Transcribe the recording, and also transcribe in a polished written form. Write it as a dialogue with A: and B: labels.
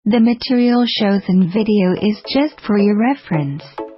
A: The material shows in video is just for your reference.